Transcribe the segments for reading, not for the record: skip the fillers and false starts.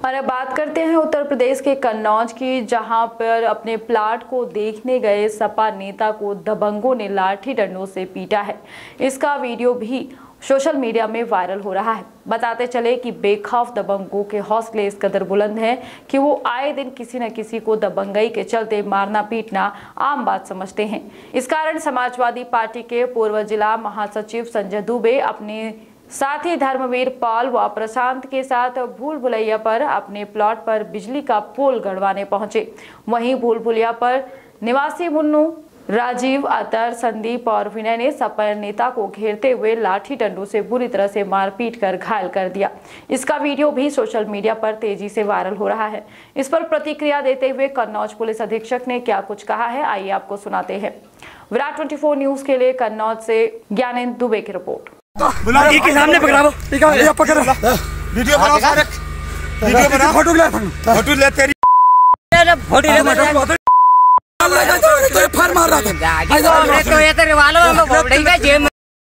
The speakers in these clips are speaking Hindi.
और अब बात करते हैं उत्तर प्रदेश के कन्नौज की, जहां पर अपने प्लाट को देखने गए सपा नेता को दबंगों ने लाठी डंडों से पीटा है। इसका वीडियो भी सोशल मीडिया में वायरल हो रहा है। बताते चले कि बेखौफ दबंगों के हौसले इस कदर बुलंद हैं कि वो आए दिन किसी न किसी को दबंगई के चलते मारना पीटना आम बात समझते हैं। इस कारण समाजवादी पार्टी के पूर्व जिला महासचिव संजय दुबे अपने साथी धर्मवीर पॉल व प्रशांत के साथ भूल भुलैया पर अपने प्लॉट पर बिजली का पोल गड़वाने पहुंचे। वहीं भूल भुलैया पर निवासी मुन्नू, राजीव, अतर, संदीप और विनय ने सपा नेता को घेरते हुए लाठी डंडों से बुरी तरह से मारपीट कर घायल कर दिया। इसका वीडियो भी सोशल मीडिया पर तेजी से वायरल हो रहा है। इस पर प्रतिक्रिया देते हुए कन्नौज पुलिस अधीक्षक ने क्या कुछ कहा है, आइए आपको सुनाते हैं। विराट 24 न्यूज के लिए कन्नौज से ज्ञानेंद्र दुबे की रिपोर्ट। के सामने पकड़ाओ, पकड़ वीडियो बनाओ, वीडियो बनाओ, फोटो ले तेरी फोटो ले फार मार रहा था तो ये तेरे रिवाल्वर में बोलेगा जेब में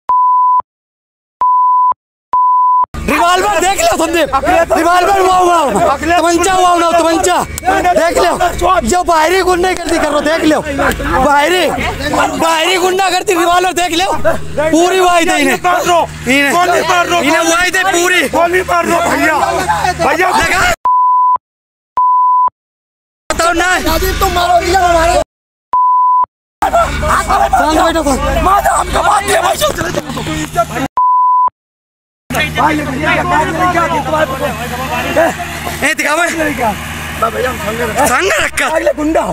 रिवाल्वर देख लो तुमने, रिवाल्वर हुआ तमंचा हुआ ना, तमंचा देख लो, जो बाहरी गुंडागर्दी कर रहा देख लो, बाहरी गुंडागर्दी रिवाल्वर देख लो, पूरी वाई दे इन्हें वाई दे पूरी भैया बताओ ना तुम मारो हमारे हमको बात दिया भाई दिखावे संग रखा अगले गुंडा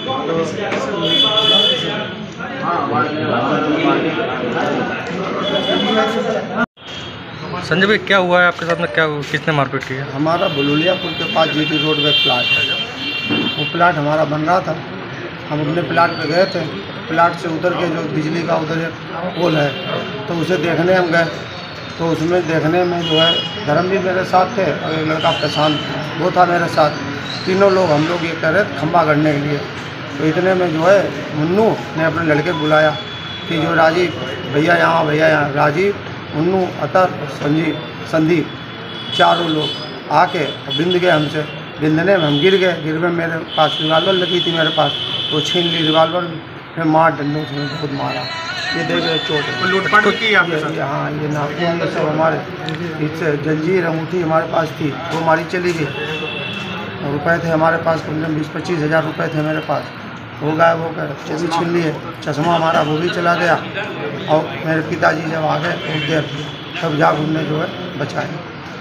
संजय भाई, क्या हुआ है आपके साथ में? क्या किसने मारपीट की है? हमारा बुलुलियापुर के पास जीटी रोड पे प्लाट है, वो प्लाट हमारा बन रहा था। हम अपने प्लाट पे गए थे, प्लाट से उतर के जो बिजली का उधर पोल है तो उसे देखने हम गए, तो उसमें देखने में जो है धर्म भी मेरे साथ थे और एक लड़का प्रशांत वो था मेरे साथ। तीनों लोग हम लोग ये कर रहे थे खंबा करने के लिए। तो इतने में जो है मुन्नू ने अपने लड़के बुलाया कि जो राजीव भैया यहाँ, राजीव, मुन्नू, अतर, संदीप चारों लोग आके बिंद गए हमसे। बिंदने में हम गिर में मेरे पास रिवाल्वर लगी थी मेरे पास, वो छीन ली रिवाल्वर, फिर मार डंडों से खुद मारा। ये देख रहे चोट लूटपाट की आपके साथ? हाँ, ये नाखून ये सब हमारे इससे जंजीर अंगूठी हमारे पास थी, वो हमारी चली गई। और रुपए थे हमारे पास, कम से कम 20-25 हज़ार रुपये थे मेरे पास, वो गायब हो गए, वो भी छीन लिए। चश्मा हमारा वो भी चला गया। और मेरे पिताजी जब आ गए उस देर तब जाग उनने जो है बचाए।